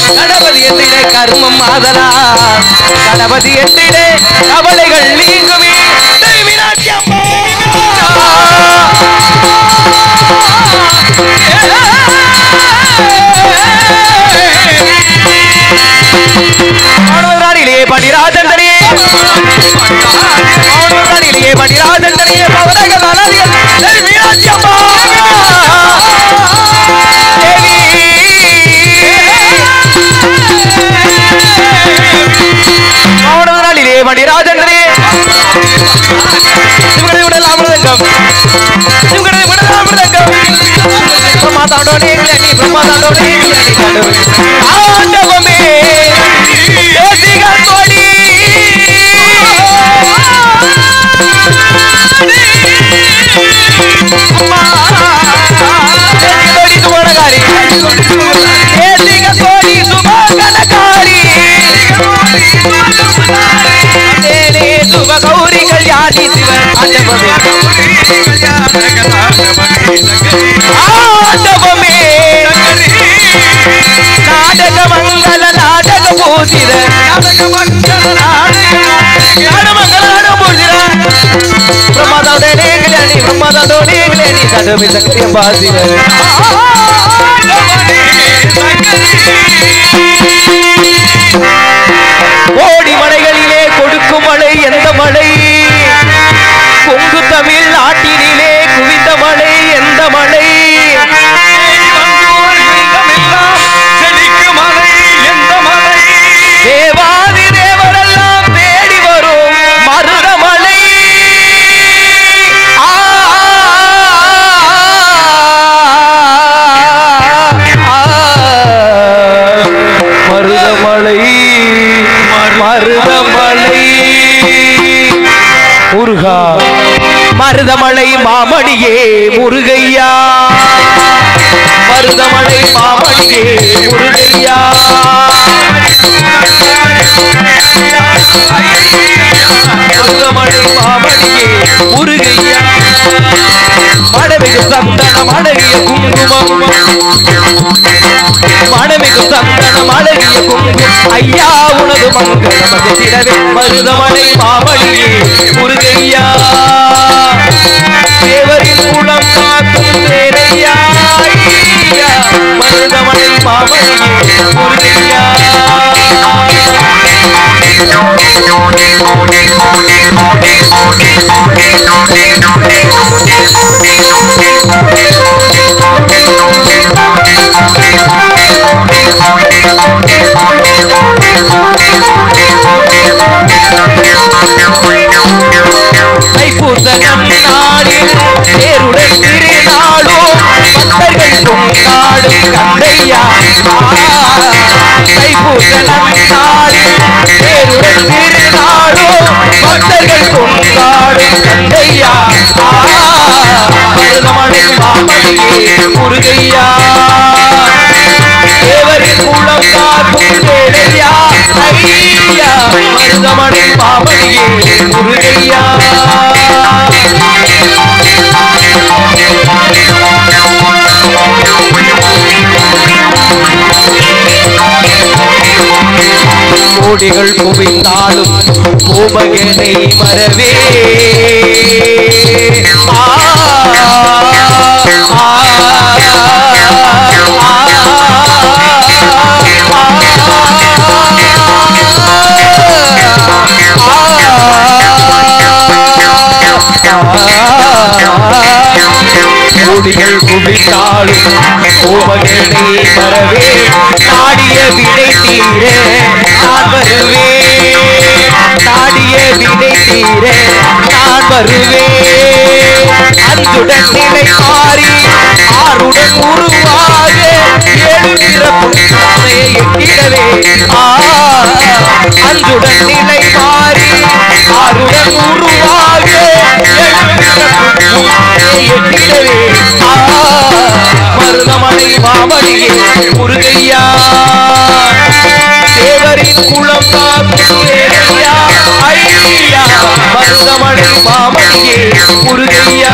கணபதி என்றிட கர்மம் ஆதலா கணபதி என்றிட கவலைகள் நீங்குமே மீனாட்சி அம்மா ராணிலே படிராஜந்தனே ராணிலே படிராஜந்தனே மீனாட்சி அம்மா ராணிலே படிராஜந்தனே பிரமாதாண்டோனே பிரமாதாண்டோனே ஆண்டவமே தேசிகத்தோடி சுமணகாரி தேசிகத்தோடி சுமகனகாரி தேனே சுப கௌரி கல்யாணி சிவன் ஆண்டவமே ஆண்டவமே நாடக மங்கள நாடக பூசித பிரமாதோடே கல்யாணி பிரமாதோடே கல்யாணி சடவி சக்தியம் பாசித கோடி மலைகளிலே கொடுக்கும் மழை எந்த மழை கொங்கு தமிழ் நாட்டினிலே குவிந்த மழை எந்த மழை தேவாதி தேவரெல்லாம் தேடி வரும் மருதமலை மருதமலை மருதமலை முருகா மருதமலை மாமணியே முருகையா மருதமலை மாமணியே முருகையா மருதமலை மாமணியே முருகையா மடமிகு சந்தனம் அழகிய குங்குமம் மடமிகு சந்தனம் அழகிய குங்குமம் ஐயா உனது மங்களம் மகிழ்ந்திடவே மருதமலை மாமணியே முருகையா தேவரின் குலம் காக்கும் தேரையா மருதமலை மாமணியே முருகையா தைப்பூசனம் நாளில் தேருடன் திருநாளோ பக்தர்கள் கொண்டாடும் கந்தையா தைப்பூசனம் நாளில் தேருடன் திருநாளோ பக்தர்கள் கொண்டாடும் கந்தையா மருதமலை மாமணியே முருகையா தேவரின் குலம் காக்கும் தேரையா ஐயா மருதமலை மாமணியே முருகையா கோடிகள் குவிந்தாலும் கோபகனை மறவே கோடிகள் குவித்தாலும் கோபகனை மறவே நாடிய விடை தீர நான் வருவேன் நாடிய விடை தீர நான் வருவேன் அன்புடன் நிலை மாறி ஆறுடன் உருவாக ஏழு பிறப்பும் எட்டிடவே அன்புடன் நிலை மாறி ஆறுடன் உருவாக எட்டிடவே மருதமலை மாமணியே முருகையா தேவரின் குலம் காக்கும் தேரையா ஐயா மருதமலை மாமணியே முருகையா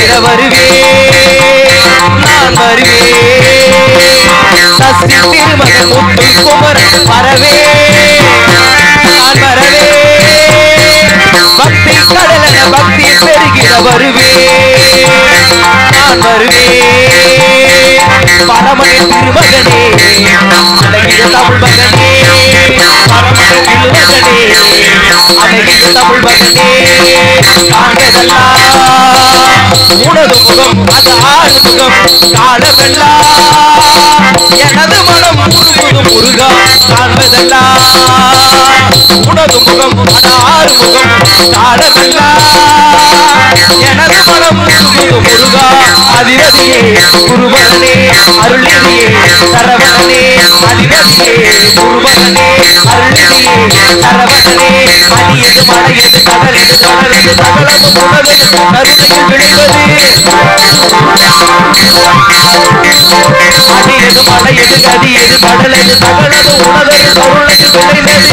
பெருகிட வருவே நான் வருவே சசி திருமகன் முத்து குமரன் வரவே நான் வரவே பக்தி கடலன பக்தி பெருகிட வருவே நான் வருவே பரமனை திருமகனே அழகிய தமிழ் மகனே பரமனை திருமகனே அழகிய தமிழ் மகனே காண்பதெல்லாம் உனது முகம் அது ஆறு முகம் காணவெல்லாம் எனது மனம் முழுவதும் முருகா காண்பதெல்லாம் உனது முகம் அது ஆறு முகம் காணவெல்லாம் எனது மனம் முழுவதும் முருகா அதிரதியே குருபகனே அருளியே சரவணனே அதிரதியே குருபகனே அருளியே சரவணனே அடியது மலையது கடலது கடலது சகலது உணவது கருணையில் விளைவது அடியது மலையது கதியது கடலது சகலது உணவது கருணையில் விளைந்தது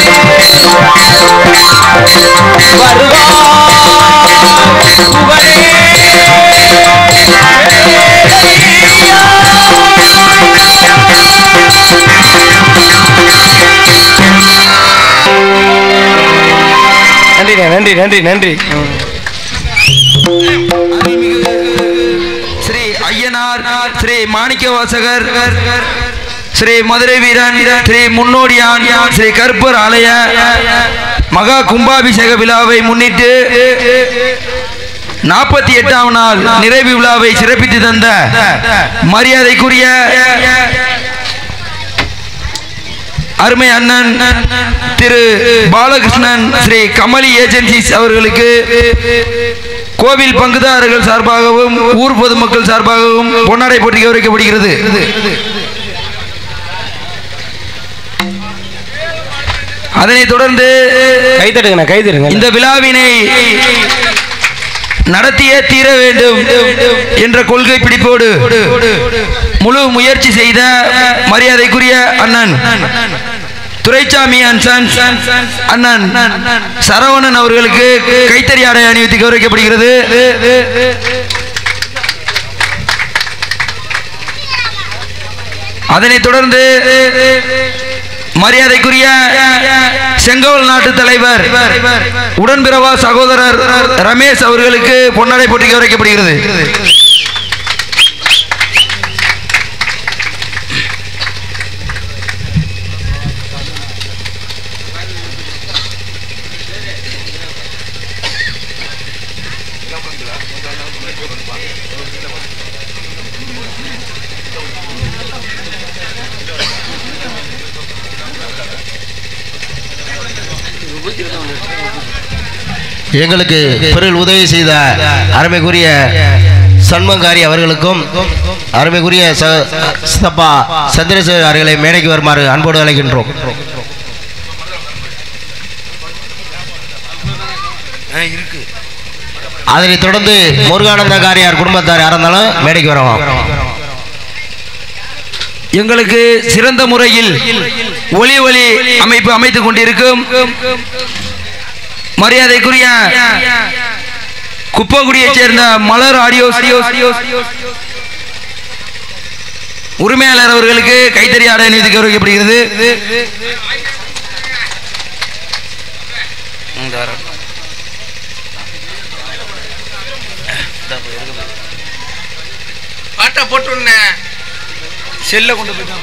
வருவா குவனே நன்றி நன்றி நன்றி. ஸ்ரீ ஐயனார் ஸ்ரீ மாணிக்க வாசகர் ஸ்ரீ மதுரை வீரன் ஸ்ரீ முன்னோடியான் ஸ்ரீ கருப்பர் ஆலய மகா கும்பாபிஷேக விழாவை முன்னிட்டு 48ஆம் நாள் நிறைவு விழாவை சிறப்பித்து தந்த மரியாதைக்குரிய அருமை அண்ணன் திரு பாலகிருஷ்ணன் ஸ்ரீ கமலி ஏஜென்சிஸ் அவர்களுக்கு கோவில் பங்குதாரர்கள் சார்பாகவும் ஊர் பொதுமக்கள் சார்பாகவும் பொன்னாடை போட்டி கௌரவிக்கப்படுகிறது. அதனைத் தொடர்ந்து கைதட்டுங்க இந்த விழாவினை நடத்தியே தீர வேண்டும் என்ற கொள்கை பிடிப்போடு முழு முயற்சி செய்த மரியாதைக்குரிய அண்ணன் துரைசாமி அண்ணன் சரவணன் அவர்களுக்கு கைத்தறி ஆடை அணிவித்து கௌரவிக்கப்படுகிறது. அதனைத் தொடர்ந்து மரியாதைக்குரிய செங்கோல் நாட்டு தலைவர் உடன்பிறவா சகோதரர் ரமேஷ் அவர்களுக்கு பொன்னாடை போட்டி கௌரவிக்கப்படுகிறது. எங்களுக்கு பெரும் உதவி செய்த அருமைக்குரிய சண்முகாரி அவர்களுக்கும் அருமைக்குரிய சித்தப்பா சந்திரசேகர் அவர்களை மேடைக்கு வருமாறு அன்போடு அழைக்கின்றோம். அதனைத் தொடர்ந்து முருகானந்த காரியார் குடும்பத்தார் யார் இருந்தாலும் மேடைக்கு வரலாம். எங்களுக்கு சிறந்த முறையில் ஒலி அமைப்பு அமைத்துக் கொண்டிருக்கும் மரியாதைக்குரிய குப்பங்குடியைச் சேர்ந்த மலர் ஆடியோ உரிமையாளர் அவர்களுக்கு கைத்தறி ஆடை அணிவித்து கௌரவிக்கப்படுகிறது. பாட்டை போட்டு செல்ல கொண்டு போயிட்டாங்க.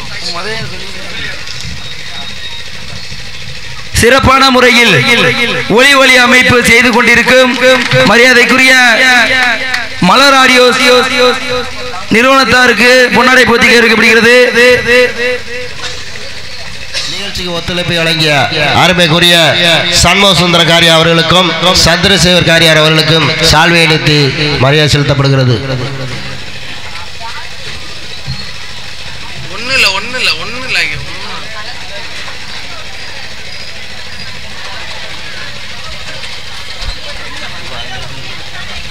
சிறப்பான முறையில் ஒலி அமைப்பு செய்து கொண்டிருக்கும் மரியாதைக்குரிய மலர் ஆடியோ நிறுவனத்தாருக்கு பொன்னாடை போட்டி கௌரவிக்கப்படுகிறது. நிகழ்ச்சிக்கு ஒத்துழைப்பு வழங்கிய அருமைக்குரிய சண்முக சுந்தர காரியார் அவர்களுக்கும் சந்திரசேகர் காரியார் அவர்களுக்கும் சால்வை அளித்து மரியாதை செலுத்தப்படுகிறது.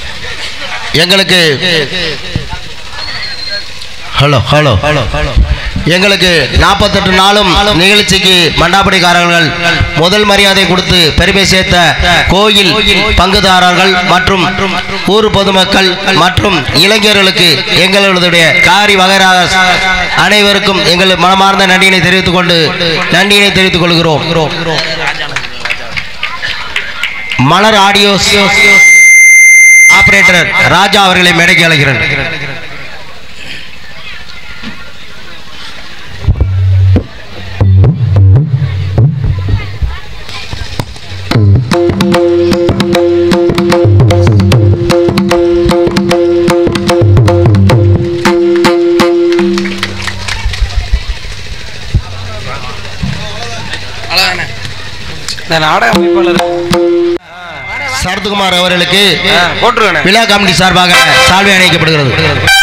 எங்களுக்கு எங்களுக்கு 48 நாளும் நிகழ்ச்சிக்கு மண்டாப்படிக்காரர்கள் முதல் மரியாதை கொடுத்து பெருமை சேர்த்த கோயில் பங்குதாரர்கள் மற்றும் ஊர் பொதுமக்கள் மற்றும் இளைஞர்களுக்கு எங்களுடைய காரி வகைராக அனைவருக்கும் எங்கள் மனமார்ந்த நன்றியினை தெரிவித்துக் கொள்கிறோம். மலர் ஆடியோ ஆபரேட்டர் ராஜா அவர்களை மேடைக்கு அழைக்கிறேன். சரத்குமார் அவர்களுக்கு விழா கமிட்டி சார்பாக சால்வை அணிவிக்கப்படுகிறது.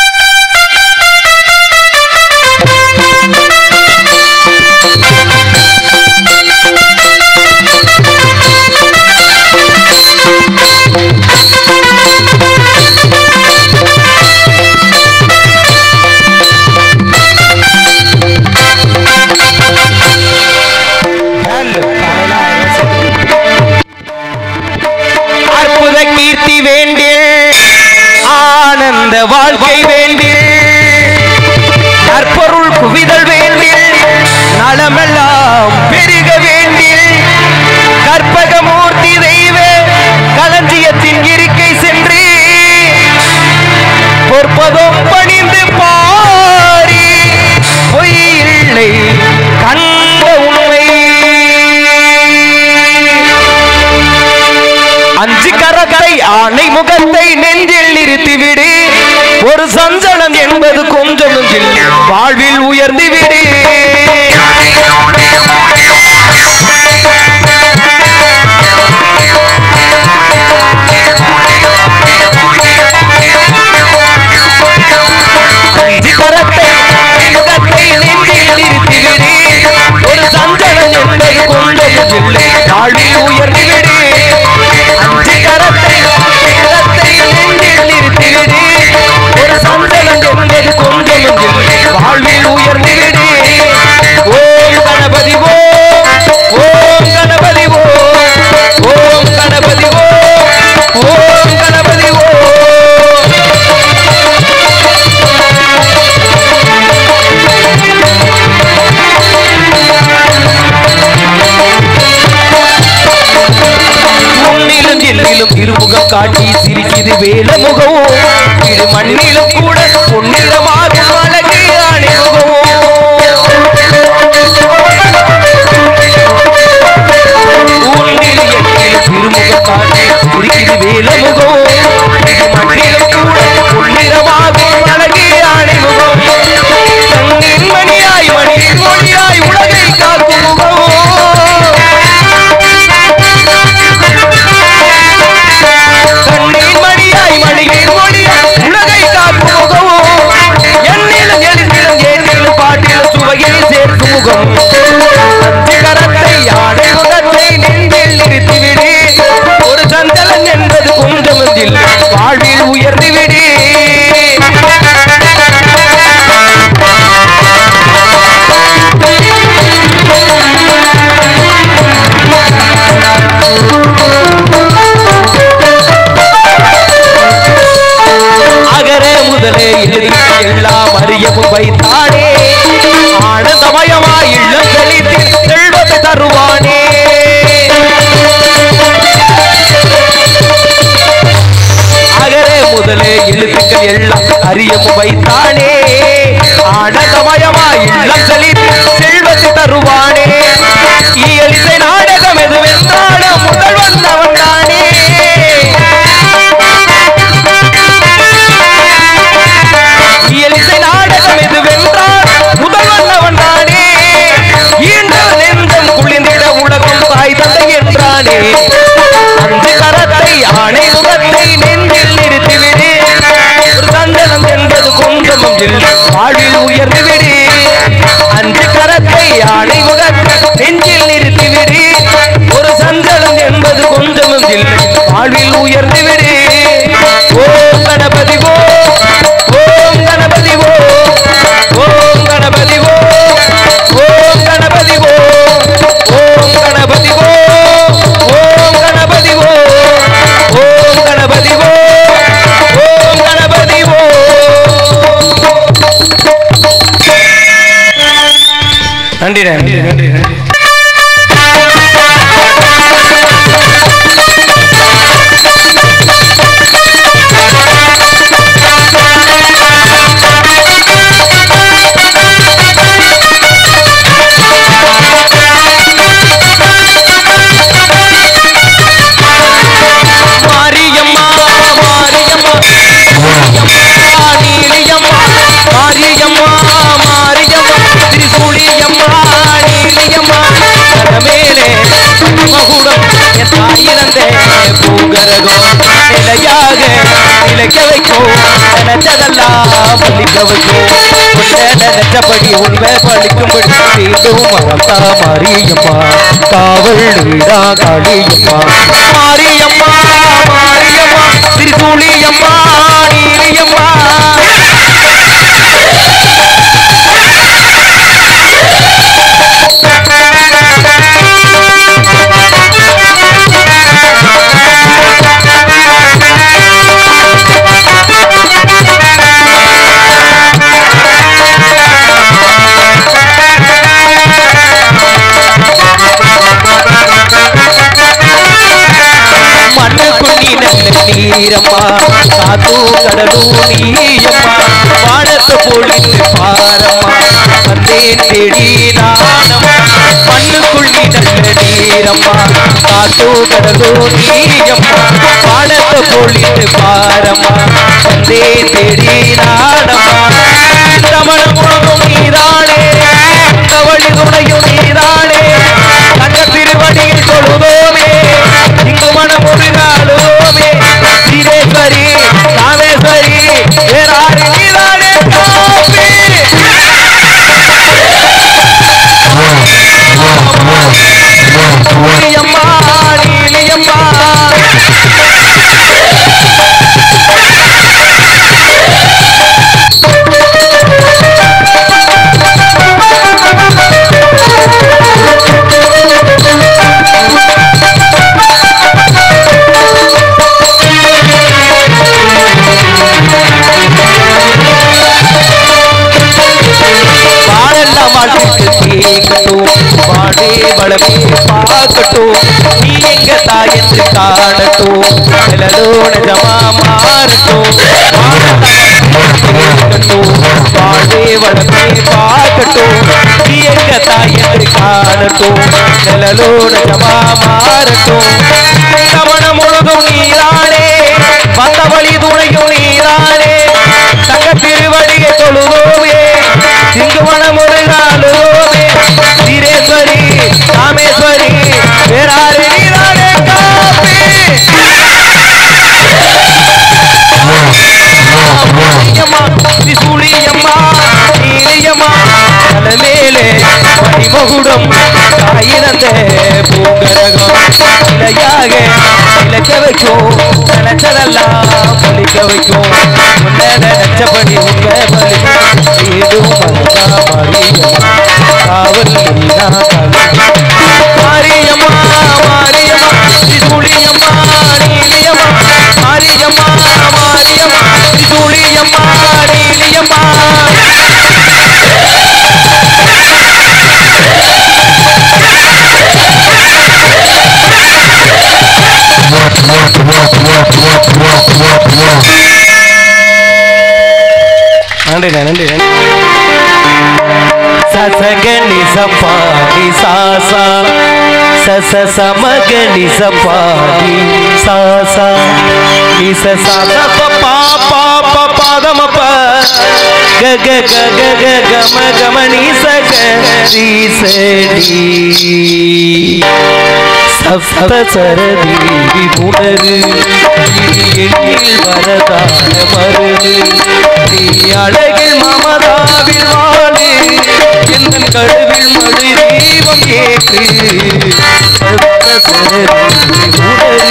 கீர்த்தி வேண்டில் ஆனந்த வாழ்க்கை வேண்டில் நற்பொருள் குவிதல் வேண்டில் நலமெல்லாம் பெருக வேண்டில் கற்பகமூர்த்தி தெய்வ களஞ்சியத்தின் இருக்கை சென்று பொற்பதும் பணிந்து பாரி பொய் இல்லை கண்ட உண்மை அஞ்சு கரத்தை ஆணை முகத்தை நெஞ்சில் நிறுத்திவிடு ஒரு சஞ்சலம் என்பது கொஞ்சம் வாழ்வில் உயர்ந்துவிடு அஞ்சு கரத்தை முகத்தை நெஞ்சில் நிறுத்திவிடு ஒரு சஞ்சலம் என்பது கொஞ்சம் வாழ்வில் உயர்ந்துவிடு ஒரு சந்தனம் என்பது கொஞ்சம் வாழ்வில் உயர்ந்திடு. ஓம் கணபதி ஓம் கணபதி ஓம் கணபதி ஓம் கணபதி முன்னிலும் திருமுகம் காட்டி சிரிக்குது வேல முகமோ இரு மண்ணிலும் கூட பொன்னிறமாக அழகு அணிமுகமோ திருமுகம் காட்டி சிரிக்குது வேல முகமோ இரு மண்ணிலும் கூட பொன்னிறமாக அழகு அணிமுகம் தன்னின் மணியாய் மணியின் மொழியாய் உலகை காக்கும் முகமோ கரத்தை யானை முகத்தை நெஞ்சில் நிறுத்திவிடு ஒரு சந்தலம் என்பது கொஞ்சம் வாழ்வில் உயர்ந்துவிடு அகர முதலே எல்லாம் அறியவும் வைத்தானே ஆனந்தமயமாய் இல்லம் செழித்து செல்வத்தை தருவானே அகர முதலே எழுத்துக்கள் எல்லாம் அறியவும் வைத்தானே ஆனந்தமயமாய் இல்லம் செழித்து செல்வத்தை தருவானே இயலிசை நாடகம் எதுவென்றான முதல்வன் அவன்தானே இயலிசை நாடகம் எதுவென்றால் முதல்வன் அவன்தானே ஈன்றல் நெஞ்சம் குளிர்ந்திட உலகம் தாய் தந்தை என்றானே அஞ்சு கரத்தை ஆணை முகத்தை நெஞ்சில் நிறுத்திவிடு ஒரு சந்தனம் என்பது கொஞ்சம் வாழ்வில் உயர்ந்துவிடு அஞ்சு கரத்தை ஆணை முகத்தை நெஞ்சில் நிறுத்திவிடு ஒரு சந்தனம் என்பது கொஞ்சம் வாழ்வில் உயர்ந்துவிடு ஓம் கணபதி ஓம் கணபதி ஓம் கணபதி நன்றி நன்றி நன்றி நன்றி. நினைச்சபடி உண்மை பழிக்கும்படி செய்தும் மறந்தா மாரியம்மா காவல் நீடா காளியம்மா மாரியம்மா மாரியம்மா திரிசூலியம்மா நீலியம்மா நீரம்மா காத்து கடலும் நீயம்மா வானத்தை பொழிந்து பாரம்மா வந்தேன் தேடி நானம்மா மண்ணுக்குள் நீ நல்ல நீரம்மா காத்து கடலும் நீயம்மா வானத்தை பொழிந்து பாரம்மா வந்தேன் தேடி நானம்மா தமிழ் முழுதும் நீதானே தவழி துணையும் நீதானே தங்க திருவடியில் தொழுதோமே இங்கு மனம் ஒரு நாளுமே சீரேஸ்வரி ராமேஸ்வரி வேறாறு நீதானே நீலியம்மா நீலியம்மா வாழே வளமே பார்க்கட்டும் நீ எங்க தாயத்து காணட்டும் நிழலோட ஜமா மாறட்டும் வாழே வளமே பார்க்கட்டும் நீ எங்க தாயத்து காணட்டும் நிழலோட ஜமா மாறட்டும் கவனம் முழுதும் நீரானே வந்த வழி துணையும் நீரானே தங்க திருவடியை தொழுவோமே இங்கு மனம் ஒரு நாளுமே சீரேஸ்வரி ராமேஸ்வரி வேறாறு நீரானே காப்பி திரிசூலியம்மா நீலியம்மா தலைமேலே மணிமகுடம் தாயிரந்த பூங்கரகம் இலையாக இலக்க வைக்கும் நினைச்சதெல்லாம் பலிக்க வைக்கும் முன்ன நினைச்சபடி உண்மை பலிக்கும் ஏதும் மறந்தா மாரியம்மா காவல் நீடா மாரியம்மா மாரியம்மா திரிசூலியம்மா நீலியம்மா மாரியம்மா மாரியம்மா திரிசூலியம்மா நீலியம்மா நன்றி நன்றி சசகனி சப்பாடி சாசா சச சமகனி சப்பாடி சாசா நிச சாத பா பா பா பாதம ப க க க க க கம கம நிச க ரி ச டி சப்த சரதி விபுணரு எண்ணில் வரதான மருது நீ அழகில் மமதாவில் வாழு எந்த கழுவில் மழை தீபம் ஏற்று சப்த சரதி விபுணரு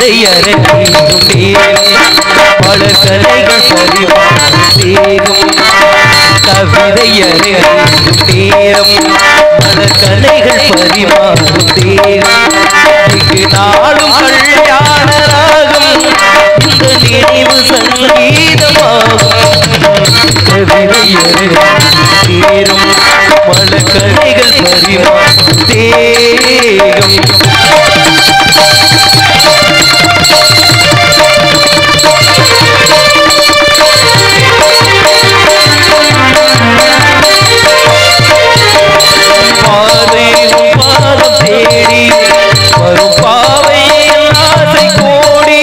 கவிதை அரங்கேறும் நேரம் பல கலைகள் பரிமாறும் தேகம் கவிதை அரங்கேறும் நேரம் பல கலைகள் பரிமாறும் தேகம் இங்கு நாளும் கல்யாண ராகம் இந்த நினைவு சங்கீதமாகும் கவிதை அரங்கேறும் நேரம் பல கலைகள் பரிமாறும் தேகம் பாதம் தேடி வரும் பாவை ஆசை கோடி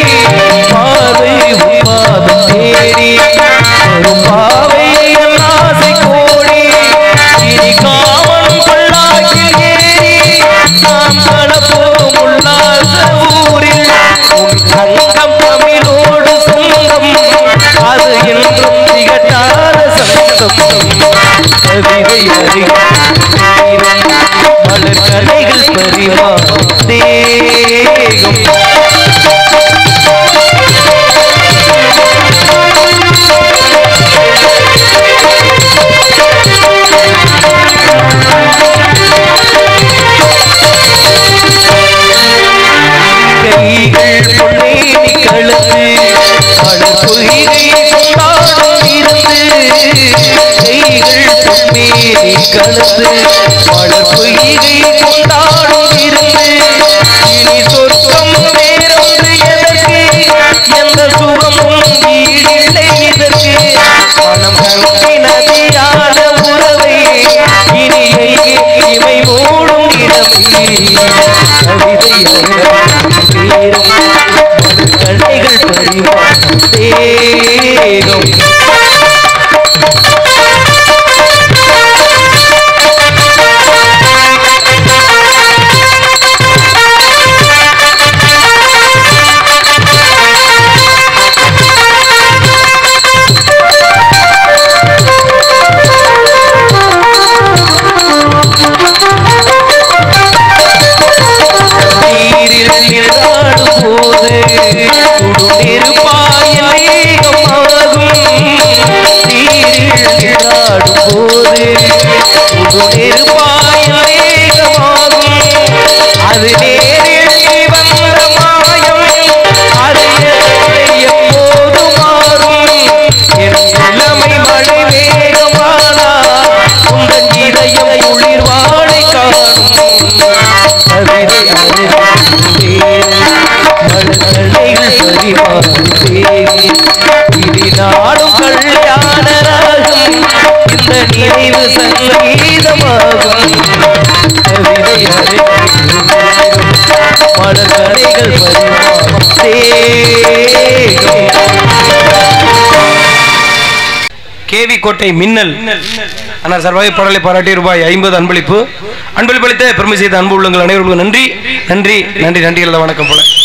பாதம் தேடி வரும் பாவை ஆசை கோடி இனி காவல் பல்லாக்கில் ஏறி நாம் கடப்போம் உல்லாச ஊரில் தங்கம் தமிழோடு சொந்தம் அது என்றும் திகட்டாத சந்தம் கவிதை மலர் கலைகள் பரிமாறும் தேகம் கைகள் பொன்னேனி கலந்து மலர் பொய்கை கொண்டாடும் இருந்து கைகள் பொன்னேனி கலந்து மலர் பொய்கை கொண்டாடும் இருந்து இனி சொர்க்கம் வேறொன்று எதற்கு எந்த சுகமும் ஈடில்லை இதற்கு மனம் கங்கை நதியான உறவை இனி எங்கே இமை மூடும் இடமே கவிதை நேரம் கலைகள் பரிமாறும் தேகம் அது நேரில் வந்த மாயம் அது எப்போது மாறும் என் இளமை மழை வேகமானா உங்கள் இதயம் குளிர்வாடை காணும் கவிதை மலர்களைகள் பரிமாறும் இனி நாடும் கல்யாண ராகம் இந்த நினைவு சங்கீதமாகும் கவிதை மலர்களைகள் பரிமாறும் தேகம் கேவி கோட்டை மின்னல் அண்ணா சர்வாய் பாடலை பாராட்டி ரூபாய் 50 அன்பளிப்பு அன்பளிப்பளித்த பெருமை செய்த அன்பு உள்ளங்கள் அனைவருக்கும் நன்றி நன்றி நன்றி நன்றி வணக்கம் போல